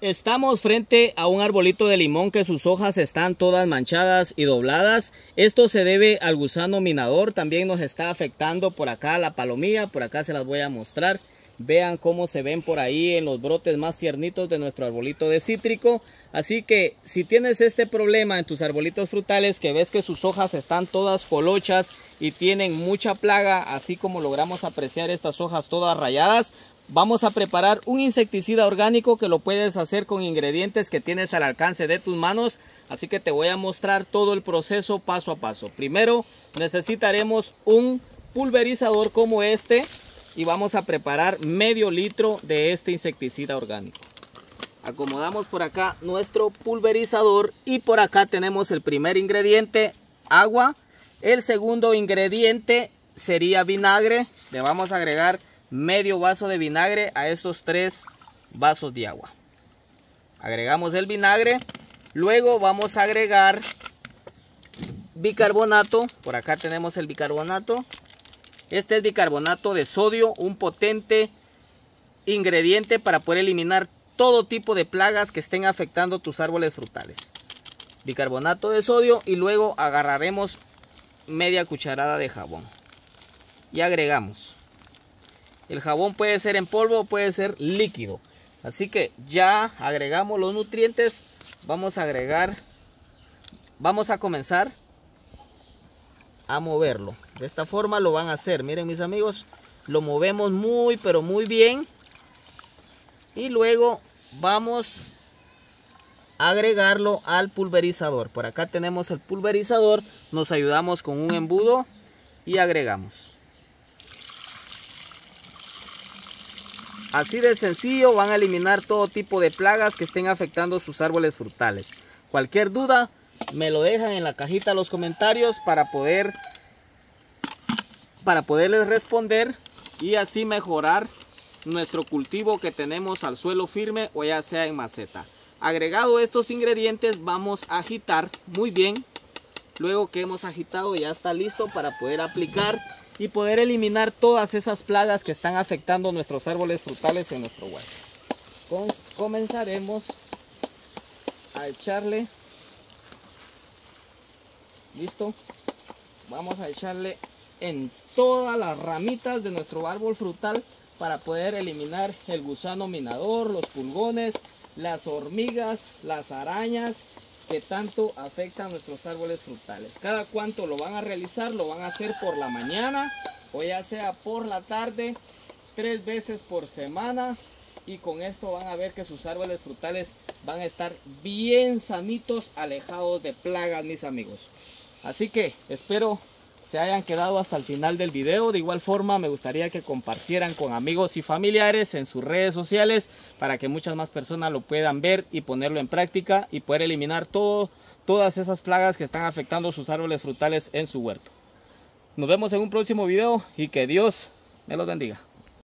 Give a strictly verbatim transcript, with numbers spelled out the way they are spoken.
Estamos frente a un arbolito de limón que sus hojas están todas manchadas y dobladas. Esto se debe al gusano minador. También nos está afectando por acá la palomilla. Por acá se las voy a mostrar. Vean cómo se ven por ahí en los brotes más tiernitos de nuestro arbolito de cítrico. Así que si tienes este problema en tus arbolitos frutales, que ves que sus hojas están todas colochas y tienen mucha plaga, así como logramos apreciar estas hojas todas rayadas, vamos a preparar un insecticida orgánico que lo puedes hacer con ingredientes que tienes al alcance de tus manos. Así que te voy a mostrar todo el proceso paso a paso. Primero necesitaremos un pulverizador como este y vamos a preparar medio litro de este insecticida orgánico. Acomodamos por acá nuestro pulverizador y por acá tenemos el primer ingrediente, agua. El segundo ingrediente sería vinagre. Le vamos a agregar medio vaso de vinagre a estos tres vasos de agua. Agregamos el vinagre. Luego vamos a agregar bicarbonato. Por acá tenemos el bicarbonato. Este es bicarbonato de sodio, un potente ingrediente para poder eliminar todo tipo de plagas que estén afectando tus árboles frutales. Bicarbonato de sodio y luego agarraremos media cucharada de jabón y agregamos. El jabón puede ser en polvo o puede ser líquido. Así que ya agregamos los nutrientes. Vamos a agregar, vamos a comenzar a moverlo. De esta forma lo van a hacer. Miren mis amigos, lo movemos muy pero muy bien. Y luego vamos a agregarlo al pulverizador. Por acá tenemos el pulverizador. Nos ayudamos con un embudo y agregamos. Así de sencillo van a eliminar todo tipo de plagas que estén afectando sus árboles frutales. Cualquier duda me lo dejan en la cajita de los comentarios para poder para poderles responder y así mejorar nuestro cultivo que tenemos al suelo firme o ya sea en maceta. Agregado estos ingredientes vamos a agitar muy bien. Luego que hemos agitado ya está listo para poder aplicar y poder eliminar todas esas plagas que están afectando nuestros árboles frutales en nuestro huerto. Comenzaremos a echarle. Listo. Vamos a echarle en todas las ramitas de nuestro árbol frutal para poder eliminar el gusano minador, los pulgones, las hormigas, las arañas que tanto afectan a nuestros árboles frutales. Cada cuánto lo van a realizar, lo van a hacer por la mañana o ya sea por la tarde, tres veces por semana, y con esto van a ver que sus árboles frutales van a estar bien sanitos, alejados de plagas, mis amigos. Así que espero se hayan quedado hasta el final del video. De igual forma me gustaría que compartieran con amigos y familiares en sus redes sociales para que muchas más personas lo puedan ver y ponerlo en práctica y poder eliminar todo, todas esas plagas que están afectando sus árboles frutales en su huerto. Nos vemos en un próximo video y que Dios me los bendiga.